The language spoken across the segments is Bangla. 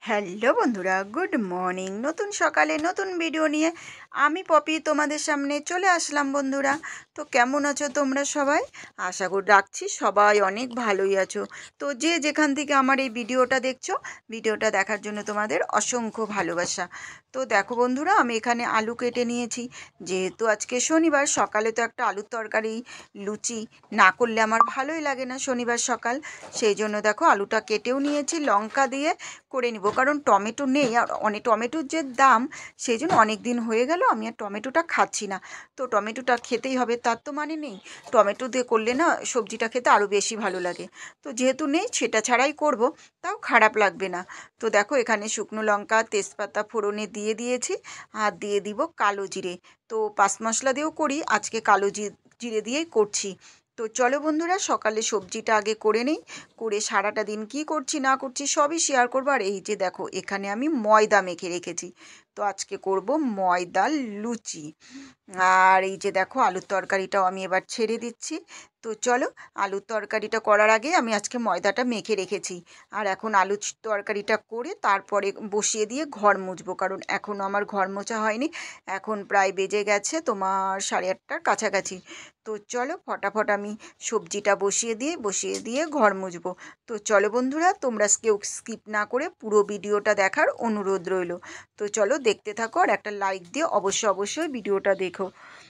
হ্যালো বন্ধুরা, গুড মর্নিং। নতুন সকালে নতুন ভিডিও নিয়ে আমি পপি তোমাদের সামনে চলে আসলাম। বন্ধুরা, তো কেমন আছো তোমরা সবাই? আশা করি রাখছি সবাই অনেক ভালোই আছো। তো যে যেখান থেকে আমার এই ভিডিওটা দেখছো, ভিডিওটা দেখার জন্য তোমাদের অসংখ্য ভালোবাসা। তো দেখো বন্ধুরা, আমি এখানে আলু কেটে নিয়েছি। যেহেতু আজকে শনিবার, সকালে তো একটা আলুর তরকারি লুচি না করলে আমার ভালোই লাগে না শনিবার সকাল। সেই জন্য দেখো আলুটা কেটেও নিয়েছি, লঙ্কা দিয়ে করে নিব, কারণ টমেটো নেই। আর অনেক টমেটোর যে দাম, সেই জন্য অনেক দিন হয়ে গেল আমি আর টমেটোটা খাচ্ছি না। তো টমেটোটা খেতেই হবে, তার তো মানে নেই। টমেটো দিয়ে করলে না সবজিটা খেতে আরও বেশি ভালো লাগে। তো যেহেতু নেই, সেটা ছাড়াই করব, তাও খারাপ লাগবে না। তো দেখো এখানে শুকনো লঙ্কা তেজপাতা ফোড়নে দিয়ে দিয়েছি, আর দিয়ে দিব কালো জিরে। তো পাঁচ মশলা দিয়েও করি, আজকে কালো জিরে দিয়েই করছি। তো চলো বন্ধুরা, সকালে সবজিটা আগে করে নিই, করে সারাটা দিন কি করছি না করছি সবই শেয়ার করবো। আর এই যে দেখো, এখানে আমি ময়দা মেখে রেখেছি। তো আজকে করব ময়দার লুচি। আর এই যে দেখো, আলুর তরকারিটাও আমি এবার ছেড়ে দিচ্ছি। তো চলো, আলুর তরকারিটা করার আগে আমি আজকে ময়দাটা মেখে রেখেছি। আর এখন আলুর তরকারিটা করে তারপরে বসিয়ে দিয়ে ঘর মুছবো, কারণ এখনও আমার ঘর মোছা হয়নি। এখন প্রায় বেজে গেছে তোমার 8:30টার কাছাকাছি। তো চলো ফটাফট আমি সবজিটা বসিয়ে দিয়ে ঘর মুছবো। তো চলো বন্ধুরা, তোমরা কেউ স্কিপ না করে পুরো ভিডিওটা দেখার অনুরোধ রইল। তো চলো দেখতে থাকো, আর একটা লাইক দিয়ে অবশ্যই ভিডিওটা দেখো,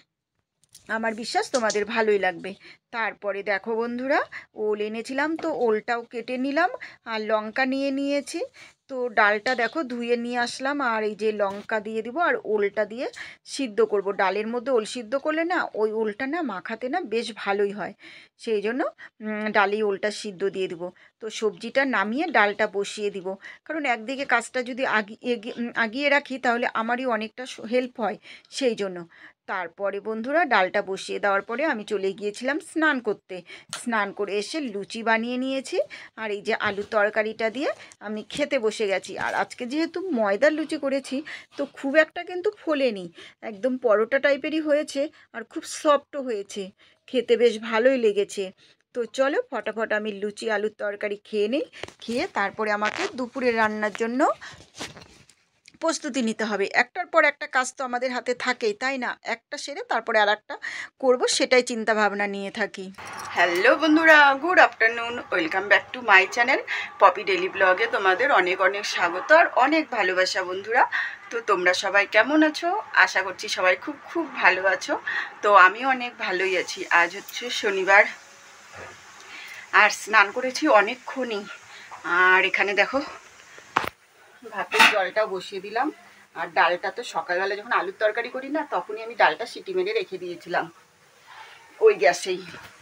আমার বিশ্বাস তোমাদের ভালোই লাগবে। তারপরে দেখো বন্ধুরা, ওল এনেছিলাম, তো ওলটাও কেটে নিলাম, আর লঙ্কা নিয়ে নিয়েছি। তো ডালটা দেখো ধুয়ে নিয়ে আসলাম, আর এই যে লঙ্কা দিয়ে দিব, আর ওলটা দিয়ে সিদ্ধ করব। ডালের মধ্যে ওল সিদ্ধ করলে না, ওই ওলটা না মাখাতে না বেশ ভালোই হয়। সেই জন্য ডালে ওলটা সিদ্ধ দিয়ে দিব। তো সবজিটা নামিয়ে ডালটা বসিয়ে দিব, কারণ একদিকে কাজটা যদি আগিয়ে রাখি, তাহলে আমারই অনেকটা হেল্প হয়। সেই জন্য তারপরে বন্ধুরা, ডালটা বসিয়ে দেওয়ার পরে আমি চলে গিয়েছিলাম স্নান করতে। স্নান করে এসে লুচি বানিয়ে নিয়েছি, আর এই যে আলু তরকারিটা দিয়ে আমি খেতে বসে গেছি। আর আজকে যেহেতু ময়দার লুচি করেছি, তো খুব একটা কিন্তু ফোলেনি, একদম পরোটা টাইপেরই হয়েছে, আর খুব সফটও হয়েছে, খেতে বেশ ভালোই লেগেছে। তো চলো ফটাফট আমি লুচি আলুর তরকারি খেয়ে নিই। খেয়ে তারপরে আমাকে দুপুরে রান্নার জন্য প্রস্তুতি নিতে হবে। একটার পর একটা কাজ তো আমাদের হাতে থাকেই, তাই না? একটা সেরে তারপরে আর একটা করবো, সেটাই চিন্তা ভাবনা নিয়ে থাকি। হ্যালো বন্ধুরা, good afternoon, welcome back to my channel Popy daily ব্লগে। তোমাদের অনেক অনেক স্বাগত আর অনেক ভালোবাসা বন্ধুরা। তো তোমরা সবাই কেমন আছো? আশা করছি সবাই খুব খুব ভালো আছো। তো আমিও অনেক ভালোই আছি। আজ হচ্ছে শনিবার, আর স্নান করেছি অনেকক্ষণই। আর এখানে দেখো ভাতের জলটা বসিয়ে দিলাম। আর ডালটা তো সকালবেলা যখন আলুর তরকারি করি না, তখনই আমি ডালটা সিটি মেরে রেখে দিয়েছিলাম ওই গ্যাসেই।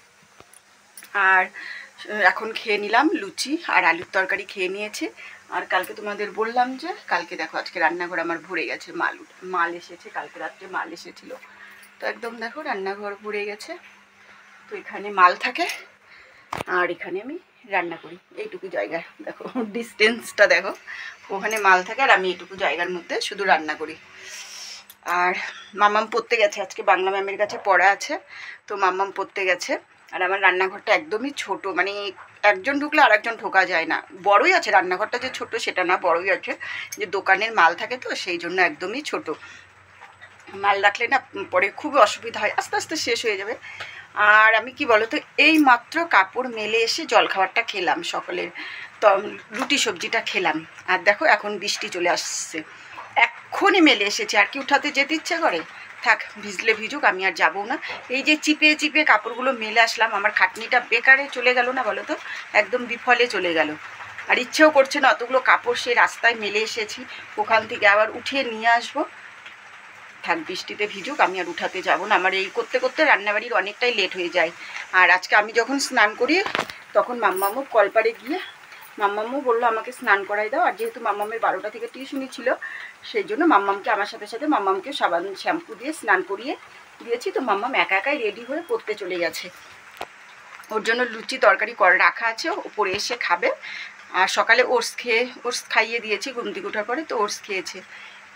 আর এখন খেয়ে নিলাম লুচি আর আলুর তরকারি খেয়ে নিয়েছে। আর কালকে তোমাদের বললাম যে কালকে দেখো আজকে রান্নাঘর আমার ভরে গেছে, মাল এসেছে, কালকে রাত্রে মাল এসেছিলো। তো একদম দেখো রান্নাঘর ভরে গেছে। তো এখানে মাল থাকে, আর এখানে আমি রান্না করি। এইটুকু জায়গা দেখো, ডিস্টেন্সটা দেখো, ওখানে মাল থাকে আর আমি এইটুকু জায়গার মধ্যে শুধু রান্না করি। আর মাম্মাম পড়তে গেছে, আজকে বাংলা ম্যামের কাছে পড়া আছে, তো মাম্মাম পড়তে গেছে। আর আমার রান্নাঘরটা একদমই ছোট, মানে একজন ঢুকলে আর একজন ঢোকা যায় না। বড়ই আছে রান্নাঘরটা, যে ছোট সেটা না, বড়ই আছে, যে দোকানের মাল থাকে তো সেই জন্য একদমই ছোট। মাল রাখলে না পরে খুবই অসুবিধা হয়, আস্তে আস্তে শেষ হয়ে যাবে। আর আমি কি বলতো, এই মাত্র কাপড় মেলে এসে জলখাবারটা খেলাম সকালের, তো রুটি সবজিটা খেলাম। আর দেখো এখন বৃষ্টি চলে আসছে, এক্ষুনি মেলে এসেছে, আর কি উঠাতে যেতে ইচ্ছে করে? থাক, ভিজলে ভিজুক, আমি আর যাবো না। এই যে চিপে চিপে কাপড়গুলো মেলে আসলাম, আমার খাটনিটা বেকারে চলে গেল না বলো তো, একদম বিফলে চলে গেল। আর ইচ্ছেও করছে না, অতগুলো কাপড় সেই রাস্তায় মেলে এসেছি, ওখান থেকে আবার উঠিয়ে নিয়ে আসবো। থাক, বৃষ্টিতে ভিজুক, আমি আর উঠাতে যাবো না। আমার এই করতে করতে রান্নাবাড়ির অনেকটাই লেট হয়ে যায়। আর আজকে আমি যখন স্নান করি, তখন মাম্মামও কলপারে গিয়ে মাম্মামও বললো আমাকে স্নান করাই দাও। আর যেহেতু মাম্মামের 12টা থেকে টিউশনি ছিল, সেই জন্য মাম্মামকে আমার সাথে সাথে মাম্মামকে সাবান শ্যাম্পু দিয়ে স্নান করিয়ে দিয়েছি। তো মাম্মাম একা একাই রেডি হয়ে পড়তে চলে গেছে। ওর জন্য লুচি তরকারি রাখা আছে, ওপরে এসে খাবে। আর সকালে ওটস খাইয়ে দিয়েছি ঘুম থেকে ওঠার পরে, তো ওটস খেয়েছে।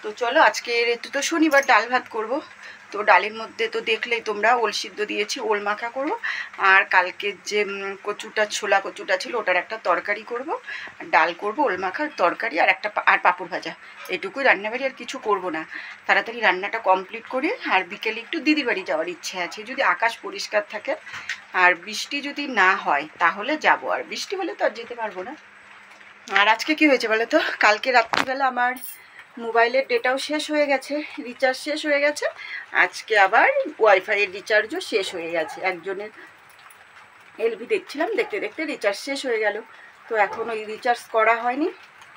তো চলো আজকের তো শনিবার ডাল ভাত করব। তো ডালের মধ্যে তো দেখলেই তোমরা ওল সিদ্ধ দিয়েছি, ওল মাখা করব। আর কালকের যে ছোলা কচুটা ছিল ওটার একটা তরকারি করব, ডাল করব, ওল মাখার তরকারি আর পাঁপড় ভাজা। এটুকুই রান্নাবাড়ি, আর কিছু করব না। তাড়াতাড়ি রান্নাটা কমপ্লিট করে আর বিকেলে একটু দিদি বাড়ি যাওয়ার ইচ্ছে আছে, যদি আকাশ পরিষ্কার থাকে আর বৃষ্টি যদি না হয় তাহলে যাব, আর বৃষ্টি হলে তো আর যেতে পারবো না। আর আজকে কি হয়েছে বলো তো, কালকে রাত্রিবেলা আমার মোবাইলের ডেটাও শেষ হয়ে গেছে, রিচার্জ শেষ হয়ে গেছে। আজকে আবার ওয়াইফাইয়ের রিচার্জও শেষ হয়ে গেছে। একজনের এলবি দেখছিলাম, দেখতে দেখতে রিচার্জ শেষ হয়ে গেল। তো এখন ওই রিচার্জ করা হয়নি।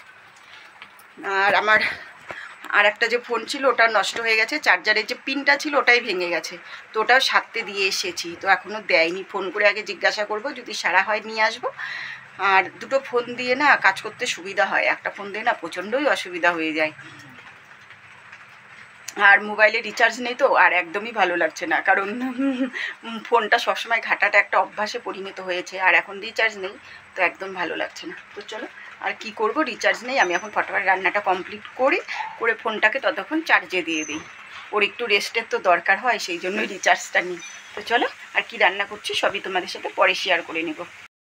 আর আমার আর একটা যে ফোন ছিল ওটা নষ্ট হয়ে গেছে, চার্জারের যে পিনটা ছিল ওটাই ভেঙে গেছে। তো ওটাও সারতে দিয়ে এসেছি, তো এখনও দেয়নি। ফোন করে আগে জিজ্ঞাসা করব, যদি সারা হয় নিয়ে আসবো। আর দুটো ফোন দিয়ে না কাজ করতে সুবিধা হয়, একটা ফোন দিয়ে না প্রচণ্ডই অসুবিধা হয়ে যায়। আর মোবাইলে রিচার্জ নেই তো আর একদমই ভালো লাগছে না, কারণ ফোনটা সবসময় ঘাটাটা একটা অভ্যাসে পরিণত হয়েছে, আর এখন রিচার্জ নেই তো একদম ভালো লাগছে না। তো চলো আর কি করব, রিচার্জ নেই, আমি এখন ফটাফট রান্নাটা কমপ্লিট করে ফোনটাকে ততক্ষণ চার্জে দিয়ে দিই। ওর একটু রেস্টের তো দরকার হয়, সেই জন্যই রিচার্জটা নিই। তো চলো আর কি রান্না করছি সবই তোমাদের সাথে পরে শেয়ার করে নেব।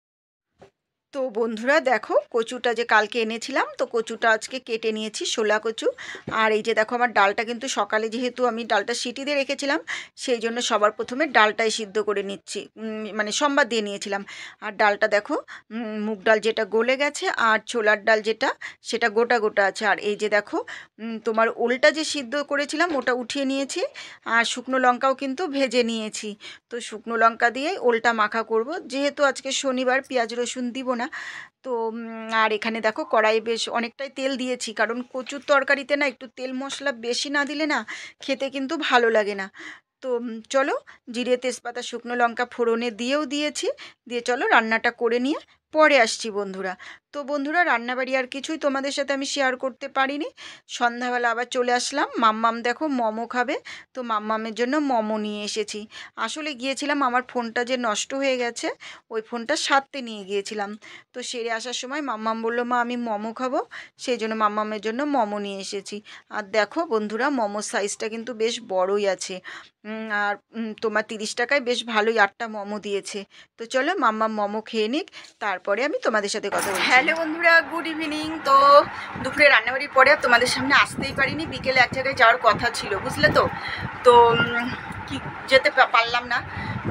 তো বন্ধুরা দেখো, কচুটা যে কালকে এনেছিলাম, তো কচুটা আজকে কেটে নিয়েছি, শোলা কচু। আর এই যে দেখো আমার ডালটা কিন্তু সকালে, যেহেতু আমি ডালটা সিটি দিয়ে রেখেছিলাম, সেই জন্য সবার প্রথমে ডালটাই সিদ্ধ করে নিচ্ছি, মানে সম্বাদ দিয়ে নিয়েছিলাম। আর ডালটা দেখো, মুগ ডাল যেটা গলে গেছে আর ছোলার ডাল যেটা, সেটা গোটা গোটা আছে। আর এই যে দেখো, তোমার ওলটা যে সিদ্ধ করেছিলাম ওটা উঠিয়ে নিয়েছি, আর শুকনো লঙ্কাও কিন্তু ভেজে নিয়েছি। তো শুকনো লঙ্কা দিয়েই ওলটা মাখা করব, যেহেতু আজকে শনিবার, পেঁয়াজ রসুন দিব না। তো আর এখানে দেখো কড়াই বেশ অনেকটাই তেল দিয়েছি, কারণ কচুর তরকারিতে না একটু তেল মশলা বেশি না দিলে না খেতে কিন্তু ভালো লাগে না। তো চলো, জিরে তেজপাতা শুকনো লঙ্কা ফোড়নে দিয়েও দিয়েছি, দিয়ে চলো রান্নাটা করে নিয়ে পরে আসছি বন্ধুরা। তো বন্ধুরা রান্নাবাড়ি আর কিছুই তোমাদের সাথে আমি শেয়ার করতে পারিনি। সন্ধ্যাবেলা আবার চলে আসলাম, মাম্মাম দেখো মোমো খাবে, তো মাম্মামের জন্য মোমো নিয়ে এসেছি। আসলে গিয়েছিলাম, আমার ফোনটা যে নষ্ট হয়ে গেছে ওই ফোনটা সারতে নিয়ে গিয়েছিলাম। তো সেরে আসার সময় মাম্মাম বললো, মা আমি মোমো খাবো, সেই জন্য মাম্মামের জন্য মোমো নিয়ে এসেছি। আর দেখো বন্ধুরা, মোমোর সাইজটা কিন্তু বেশ বড়ই আছে। আর তোমার 30 টাকায় বেশ ভালোই 8টা মোমো দিয়েছে। তো চলো মাম্মাম মোমো খেয়ে নিক, তারপরে আমি তোমাদের সাথে কথা বলছি। হ্যালো বন্ধুরা, গুড ইভিনিং। তো দুপুরে রান্নাবাড়ির পরে আর তোমাদের সামনে আসতেই পারিনি, বিকেলে এক জায়গায় যাওয়ার কথা ছিল, বুঝলে তো। তো কি যেতে পারলাম না,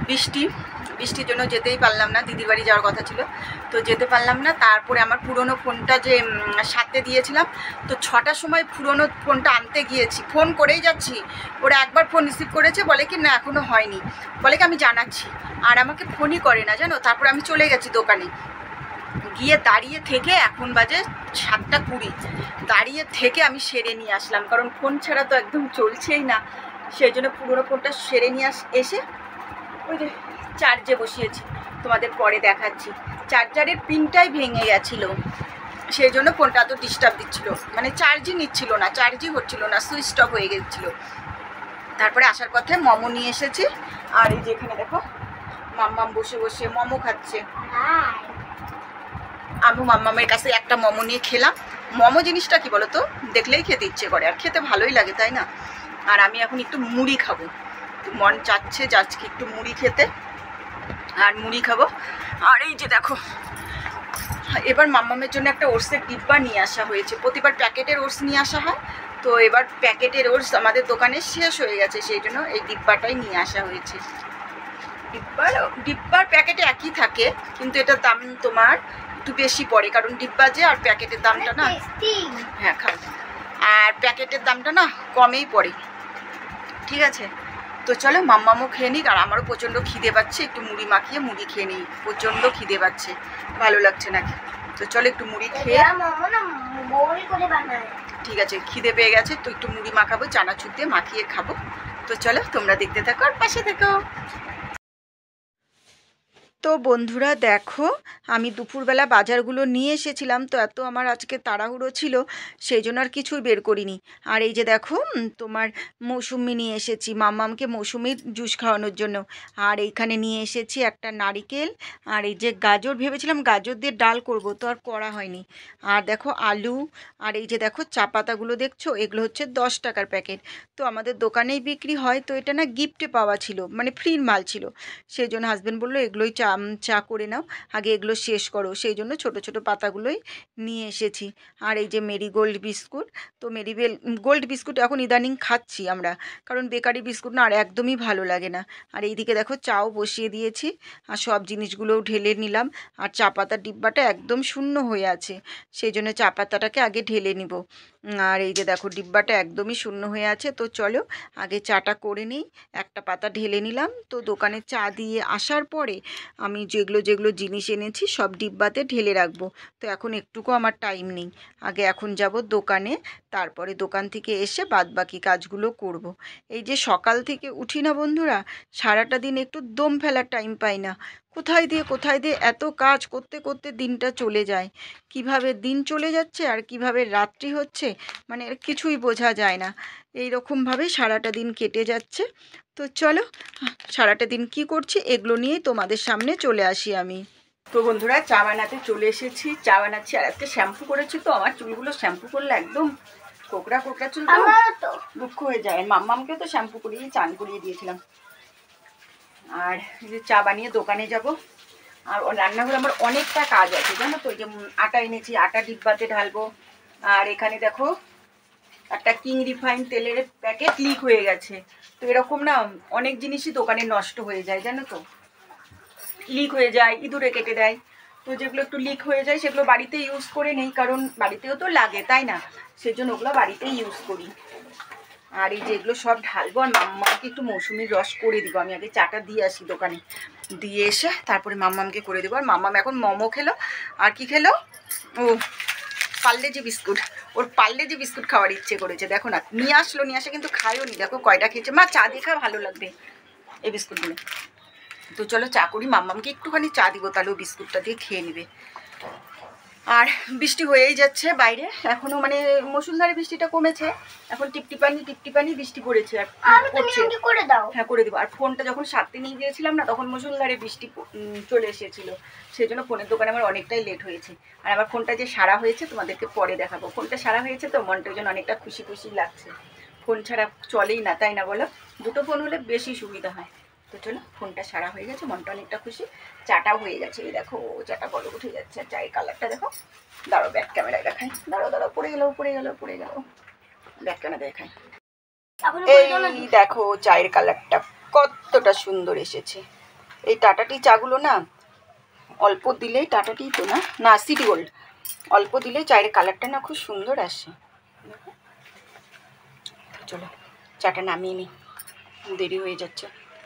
বৃষ্টির জন্য যেতেই পারলাম না, দিদির বাড়ি যাওয়ার কথা ছিল, তো যেতে পারলাম না। তারপরে আমার পুরনো ফোনটা যে সাথে দিয়েছিলাম, তো 6টার সময় পুরনো ফোনটা আনতে গিয়েছি, ফোন করেই যাচ্ছি, ওরা একবার ফোন রিসিভ করেছে, বলে কি না এখনও হয়নি, বলে কি আমি জানাচ্ছি, আর আমাকে ফোনই করে না জানো। তারপর আমি চলে গেছি দোকানে, গিয়ে দাঁড়িয়ে থেকে এখন বাজে 7টা 20, দাঁড়িয়ে থেকে আমি সেরে নিয়ে আসলাম, কারণ ফোন ছাড়া তো একদম চলছেই না। সেই জন্য পুরোনো ফোনটা সেরে নিয়ে এসে ওই যে চার্জে বসিয়েছি, তোমাদের পরে দেখাচ্ছি। চার্জারের পিনটাই ভেঙে গেছিলো, সেই জন্য ফোনটা এত ডিস্টার্ব দিচ্ছিল, মানে চার্জই নিচ্ছিল না, চার্জই হচ্ছিল না, সুইচ অফ হয়ে গেছিলো। তারপরে আসার পথে মোমো নিয়ে এসেছি, আর এই যে এখানে দেখো মাম্মাম বসে বসে মোমো খাচ্ছে। আমি মাম্মামের কাছে একটা মোমো নিয়ে খেলাম। মোমো জিনিসটা কি বলো তো, দেখলেই খেতে ইচ্ছে করে, আর খেতে ভালোই লাগে, তাই না। আর আমি এখন একটু মুড়ি খাবো, মন চাচ্ছে যে আজকে একটু মুড়ি খেতে, আর মুড়ি খাবো। আর এই যে দেখো, এবার মাম্মামের জন্য একটা ওটসের ডিব্বা নিয়ে আসা হয়েছে, প্রতিবার প্যাকেটের ওটস নিয়ে আসা হয়, তো এবার প্যাকেটের ওটস আমাদের দোকানে শেষ হয়ে গেছে, সেই জন্য এই ডিব্বাটাই নিয়ে আসা হয়েছে। ডিব্বার প্যাকেটে একই থাকে, কিন্তু এটার দাম তোমার একটু বেশি পড়ে, কারণ ডিব্বা যে আর প্যাকেটের দামটা না, হ্যাঁ খাও, আর প্যাকেটের দামটা না কমেই পড়ে, ঠিক আছে। তো চলো মাম্মামও খেয়ে নিক, আর আমারও প্রচণ্ড খিদে পাচ্ছে, একটু মুড়ি মাখিয়ে মুড়ি খেয়ে নিই, প্রচণ্ড খিদে পাচ্ছে, ভালো লাগছে নাকি। তো চলো একটু মুড়ি খেয়ে, ঠিক আছে খিদে পেয়ে গেছে, তো একটু মুড়ি মাখাবো, চানাচুর দিয়ে মাখিয়ে খাবো। তো চলো তোমরা দেখতে থাকো আর পাশে থেকো। তো বন্ধুরা দেখো, আমি দুপুরবেলা বাজারগুলো নিয়ে এসেছিলাম, তো এত আমার আজকে তাড়াহুড়ো ছিল সেই জন্য আর কিছুই বের করিনি। আর এই যে দেখো তোমার মৌসুমি নিয়ে এসেছি মাম্মামকে মৌসুমির জুস খাওয়ানোর জন্য। আর এইখানে নিয়ে এসেছি একটা নারিকেল। আর এই যে গাজর, ভেবেছিলাম গাজর দিয়ে ডাল করব, তো আর করা হয়নি। আর দেখো আলু। আর এই যে দেখো চা পাতাগুলো দেখছো, এগুলো হচ্ছে 10 টাকার প্যাকেট। তো আমাদের দোকানেই বিক্রি হয়, তো এটা না গিফটে পাওয়া ছিল, মানে ফ্রির মাল ছিল। সেই জন্য হাজব্যান্ড বললো এগুলোই চা করে নাও, আগে এগুলো শেষ করো। সেই জন্য ছোট ছোট পাতাগুলোই নিয়ে এসেছি। আর এই যে মেরিগোল্ড বিস্কুট। তো গোল্ড বিস্কুট এখন ইদানিং খাচ্ছি আমরা, কারণ বেকারি বিস্কুট না আর একদমই ভালো লাগে না। আর এইদিকে দেখো চাও বসিয়ে দিয়েছি, আর সব জিনিসগুলোও ঢেলে নিলাম। আর চা পাতার ডিব্বাটা একদম শূন্য হয়ে আছে, সেই জন্য চা পাতাটাকে আগে ঢেলে নিব। আর এই যে দেখো ডিব্বাটা একদমই শূন্য হয়ে আছে, তো চলো আগে চাটা করে নিই। একটা পাতা ঢেলে নিলাম। তো দোকানে চা দিয়ে আসার পরে আমি যেগুলো যেগুলো জিনিস এনেছি সব ডিব্বাতে ঢেলে রাখবো। তো এখন একটুকু আমার টাইম নেই, আগে এখন যাব দোকানে, তারপরে দোকান থেকে এসে বাদবাকি কাজগুলো করব। এই যে সকাল থেকে উঠি না বন্ধুরা, সারাটা দিন একটু দম ফেলার টাইম পাই না। কোথায় দিয়ে এত কাজ করতে করতে দিনটা চলে যায়। কিভাবে দিন চলে যাচ্ছে আর কিভাবে রাত্রি হচ্ছে, মানে কিছুই বোঝা যায় না। এই রকমভাবে সারাটা দিন কেটে যাচ্ছে। তো চলো সারাটা দিন কি করছি এগুলো নিয়েই তোমাদের সামনে চলে আসি আমি। তো বন্ধুরা চা বানাতে চলে এসেছি, চা বানাচ্ছি। আর আজকে শ্যাম্পু করেছি, তো আমার চুলগুলো শ্যাম্পু করলে একদম কোকড়া কোকড়া চুল, তো দুঃখ হয়ে যায়। মাম্মামকেও তো শ্যাম্পু করিয়ে চান করিয়ে দিয়েছিলাম। আর এই যে চা বানিয়ে দোকানে যাব। আর রান্নাঘরে আমার অনেকটা কাজ আছে জানো তো। এই যে আটা এনেছি, আটা ডিব্বাতে ঢালবো। আর এখানে দেখো একটা কিং রিফাইন তেলের প্যাকেট লিক হয়ে গেছে। তো এরকম না অনেক জিনিসই দোকানে নষ্ট হয়ে যায় জানো তো, লিক হয়ে যায়, ইঁদুরে কেটে দেয়। তো যেগুলো একটু লিক হয়ে যায় সেগুলো বাড়িতে ইউজ করে নেই, কারণ বাড়িতেও তো লাগে তাই না, সেজন্য ওগুলো বাড়িতেই ইউজ করি। আর এই যেগুলো সব ঢালবো। আর মাম্মাকে একটু মৌসুমির রস করে দিব, আমি আগে চাটা দিয়ে আসি দোকানে, দিয়ে এসে তারপরে মাম্মামকে করে দেবো। আর মাম্মাম এখন মোমো খেলো। আর কি খেলো, ও পার্লেজি বিস্কুট। ওর পার্লেজি বিস্কুট খাওয়ার ইচ্ছে করেছে, দেখো না নিয়ে আসলো, নিয়ে আসে কিন্তু খায়ও নি, দেখো কয়টা খেয়েছে। মা চা দিয়ে খা, ভালো লাগবে এই বিস্কুটগুলো। তো চলো চা করি, মাম্মামকে একটুখানি চা দিব, তাহলে ও বিস্কুটটা দিয়ে খেয়ে নেবে। আর বৃষ্টি হয়েই যাচ্ছে বাইরে এখনো, মানে মুষলধারে বৃষ্টিটা কমেছে, এখন টিপটিপানি বৃষ্টি পড়েছে। আর করে দাও, হ্যাঁ করে দেবো। আর ফোনটা যখন সাথে নিয়ে গিয়েছিলাম না, তখন মুষলধারে বৃষ্টি চলে এসেছিল, সেই জন্য ফোনের দোকানে আমার অনেকটাই লেট হয়েছে। আর আমার ফোনটা যে সারা হয়েছে তোমাদেরকে পরে দেখাবো। ফোনটা সারা হয়েছে তো মনটার জন্য অনেকটা খুশি খুশি লাগছে। ফোন ছাড়া চলেই না তাই না বলো, দুটো ফোন হলে বেশি সুবিধা হয়। তো চলো ফোনটা সারা হয়ে গেছে, মনটা অনেকটা খুশি। চাটাও হয়ে গেছে, এই দেখো চাটা বলো উঠে যাচ্ছে। আর চায়ের কালারটা দেখো, দাঁড়ো ব্যাক ক্যামেরায় দেখাই, দাঁড়ো পড়ে গেল ব্যাক ক্যামেরা দেখাই। এই দেখো চায়ের কালারটা কতটা সুন্দর এসেছে। এই টাটাটি চাগুলো না অল্প দিলেই, টাটাটি তো না সিটি গোল্ড, অল্প দিলেই চায়ের কালারটা না খুব সুন্দর আসে। চলো চাটা নামিয়ে নিই, দেরি হয়ে যাচ্ছে।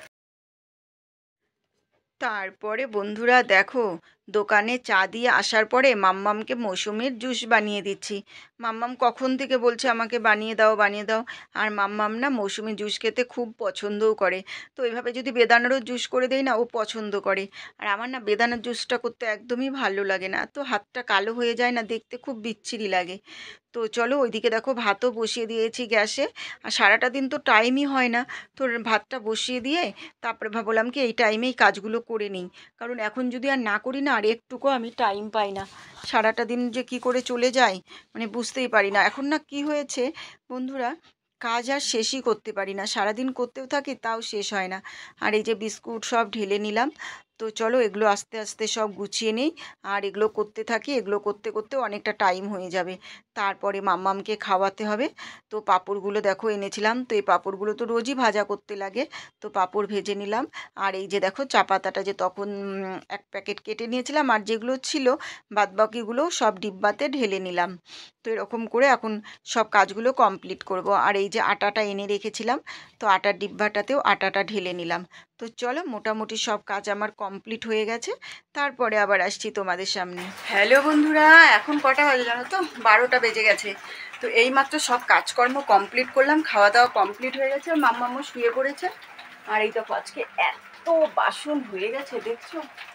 তারপরে বন্ধুরা দেখো দোকানে চা দিয়ে আসার পরে মাম্মামকে মৌসুমির জুস বানিয়ে দিচ্ছি। মাম্মাম কখন থেকে বলছে আমাকে বানিয়ে দাও। আর মাম্মাম না মৌসুমি জুস খেতে খুব পছন্দও করে। তো এইভাবে যদি বেদানারও জুস করে দেই না, ও পছন্দ করে। আর আমার না বেদানার জুসটা করতে একদমই ভালো লাগে না, তো হাতটা কালো হয়ে যায় না, দেখতে খুব বিচ্ছিরি লাগে। তো চলো ওইদিকে দেখো ভাতও বসিয়ে দিয়েছি গ্যাসে। আর সারাটা দিন তো টাইমই হয় না, তো ভাতটা বসিয়ে দিয়ে তারপরে ভাবলাম কি এই টাইমেই কাজগুলো করে নিই, কারণ এখন যদি আর না করি না আর একটুকু আমি টাইম পাই না। সারাটা দিন যে কি করে চলে যায় মানে বুঝতেই পারি না। এখন না কি হয়েছে বন্ধুরা, কাজ আর শেষই করতে পারি না, সারাদিন করতেও থাকি তাও শেষ হয় না। আর এই যে বিস্কুট সব ঢেলে নিলাম। তো চলো এগুলো আস্তে আস্তে সব গুছিয়ে নিই, আর এগুলো করতে থাকি। এগুলো করতে করতেও অনেকটা টাইম হয়ে যাবে, তারপরে মাম্মামকে খাওয়াতে হবে। তো পাঁপড়গুলো দেখো এনেছিলাম, তো এই পাঁপড়গুলো তো রোজই ভাজা করতে লাগে, তো পাঁপড় ভেজে নিলাম। আর এই যে দেখো চা পাতাটা যে তখন এক প্যাকেট কেটে নিয়েছিলাম, আর যেগুলো ছিল বাদবাকিগুলো সব ডিব্বাতে ঢেলে নিলাম। তো এরকম করে এখন সব কাজগুলো কমপ্লিট করব। আর এই যে আটাটা এনে রেখেছিলাম, তো আটার ডিব্বাটাতেও আটাটা ঢেলে নিলাম। তো চলো মোটামুটি সব কাজ আমার কমপ্লিট হয়ে গেছে, তারপরে আবার আসছি তোমাদের সামনে। হ্যালো বন্ধুরা, এখন কটা বাজে জানো তো, 12টা বেজে গেছে। তো এইমাত্র সব কাজকর্ম কমপ্লিট করলাম, খাওয়া দাওয়া কমপ্লিট হয়ে গেছে, মাম্মামও শুয়ে পড়েছে। আর এই দেখো আজকে এত বাসন হয়ে গেছে দেখছো,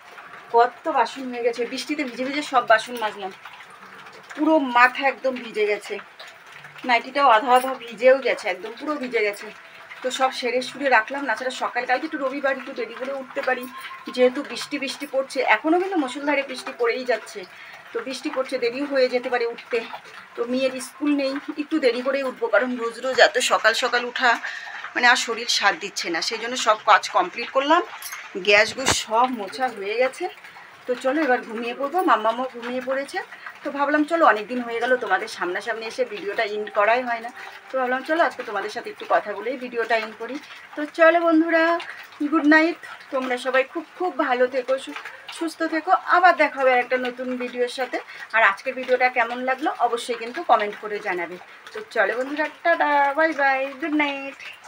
কত বাসন হয়ে গেছে, বৃষ্টিতে ভিজে ভিজে সব বাসন মাজলাম, পুরো মাথা একদম ভিজে গেছে, নাইটিটাও আধা আধা ভিজেও গেছে, একদম পুরো ভিজে গেছে। তো সব সেরে সুরে রাখলাম, না সেটা সকাল কালকে একটু রবিবার একটু দেরি করে উঠতে পারি, যেহেতু বৃষ্টি বৃষ্টি পড়ছে, এখনও কিন্তু মুষলধারে বৃষ্টি পড়েই যাচ্ছে, তো বৃষ্টি পড়ছে দেরিও হয়ে যেতে পারে উঠতে। তো মেয়ের স্কুল নেই, একটু দেরি করেই উঠবো, কারণ রোজ রোজ এত সকাল সকাল উঠা মানে আর শরীর সাথ দিচ্ছে না, সেই জন্য সব কাজ কমপ্লিট করলাম, গ্যাসগুলো সব মোছা হয়ে গেছে। তো চলো এবার ঘুমিয়ে পড়বো, মাম্মামও ঘুমিয়ে পড়েছে। তো ভাবলাম চলো, অনেক দিন হয়ে গেল তোমাদের সামনাসামনি এসে ভিডিওটা এন্ড করাই হয় না, তো ভাবলাম চলো আজকে তোমাদের সাথে একটু কথা বলেই ভিডিওটা এন্ড করি। তো চলো বন্ধুরা, গুড নাইট, তোমরা সবাই খুব খুব ভালো থেকো, সুস্থ থেকো, আবার দেখা হবে একটা নতুন ভিডিওর সাথে। আর আজকের ভিডিওটা কেমন লাগলো অবশ্যই কিন্তু কমেন্ট করে জানাবে। তো চলো বন্ধুরা, tata, bye bye, good night.